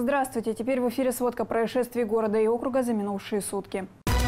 Здравствуйте! Теперь в эфире сводка происшествий города и округа за минувшие сутки.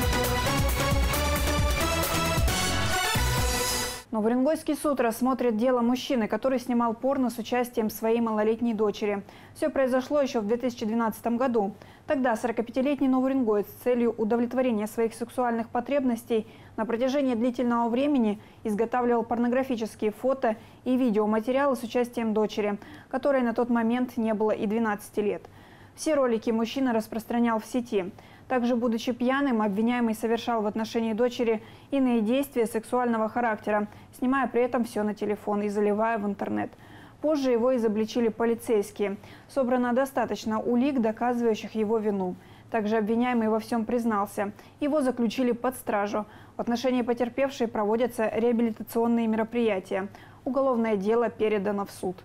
Уренгойский суд рассмотрит дело мужчины, который снимал порно с участием своей малолетней дочери. Все произошло еще в 2012 году. Тогда 45-летний новоуренгоец с целью удовлетворения своих сексуальных потребностей на протяжении длительного времени изготавливал порнографические фото и видеоматериалы с участием дочери, которой на тот момент не было и 12 лет. Все ролики мужчина распространял в сети. Также, будучи пьяным, обвиняемый совершал в отношении дочери иные действия сексуального характера, снимая при этом все на телефон и заливая в интернет. Позже его изобличили полицейские. Собрано достаточно улик, доказывающих его вину. Также обвиняемый во всем признался. Его заключили под стражу. В отношении потерпевшей проводятся реабилитационные мероприятия. Уголовное дело передано в суд.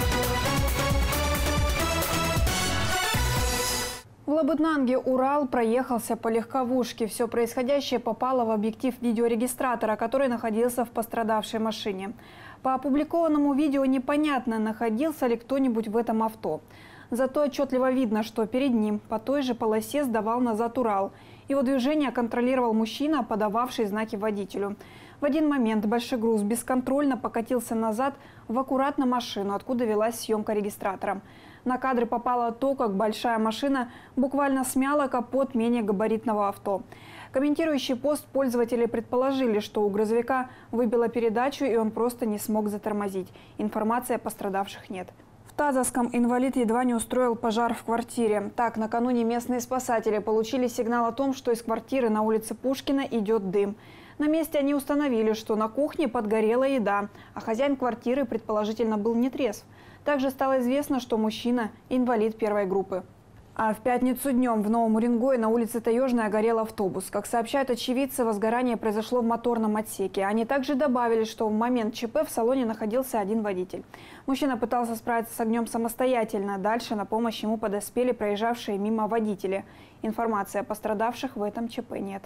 В Лабытнанге Урал проехался по легковушке. Все происходящее попало в объектив видеорегистратора, который находился в пострадавшей машине. По опубликованному видео непонятно, находился ли кто-нибудь в этом авто. Зато отчетливо видно, что перед ним по той же полосе сдавал назад Урал. Его движение контролировал мужчина, подававший знаки водителю. В один момент большой груз бесконтрольно покатился назад в аккуратно машину, откуда велась съемка регистратором. На кадры попало то, как большая машина буквально смяла капот менее габаритного авто. Комментирующий пост пользователи предположили, что у грузовика выбило передачу и он просто не смог затормозить. Информации о пострадавших нет. В Тазовском инвалид едва не устроил пожар в квартире. Так, накануне местные спасатели получили сигнал о том, что из квартиры на улице Пушкина идет дым. На месте они установили, что на кухне подгорела еда, а хозяин квартиры предположительно был нетрезв. Также стало известно, что мужчина – инвалид первой группы. А в пятницу днем в Новом Уренгое на улице Таежная горел автобус. Как сообщают очевидцы, возгорание произошло в моторном отсеке. Они также добавили, что в момент ЧП в салоне находился один водитель. Мужчина пытался справиться с огнем самостоятельно. Дальше на помощь ему подоспели проезжавшие мимо водители. Информации о пострадавших в этом ЧП нет.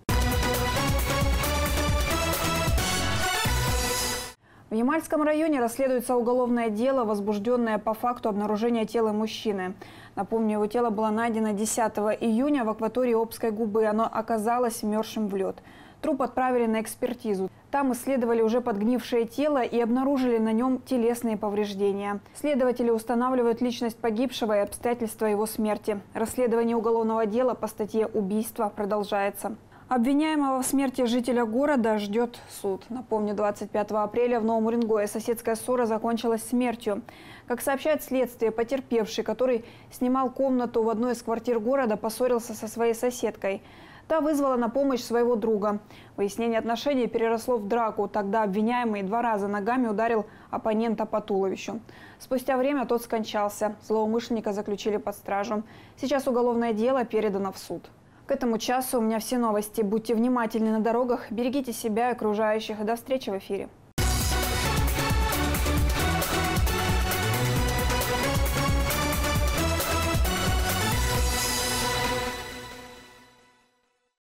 В Ямальском районе расследуется уголовное дело, возбужденное по факту обнаружения тела мужчины. Напомню, его тело было найдено 10 июня в акватории Обской губы. Оно оказалось вмерзшим в лед. Труп отправили на экспертизу. Там исследовали уже подгнившее тело и обнаружили на нем телесные повреждения. Следователи устанавливают личность погибшего и обстоятельства его смерти. Расследование уголовного дела по статье «Убийство» продолжается. Обвиняемого в смерти жителя города ждет суд. Напомню, 25 апреля в Новом Уренгое соседская ссора закончилась смертью. Как сообщает следствие, потерпевший, который снимал комнату в одной из квартир города, поссорился со своей соседкой. Та вызвала на помощь своего друга. Выяснение отношений переросло в драку. Тогда обвиняемый 2 раза ногами ударил оппонента по туловищу. Спустя время тот скончался. Злоумышленника заключили под стражу. Сейчас уголовное дело передано в суд. К этому часу у меня все новости. Будьте внимательны на дорогах, берегите себя и окружающих. До встречи в эфире.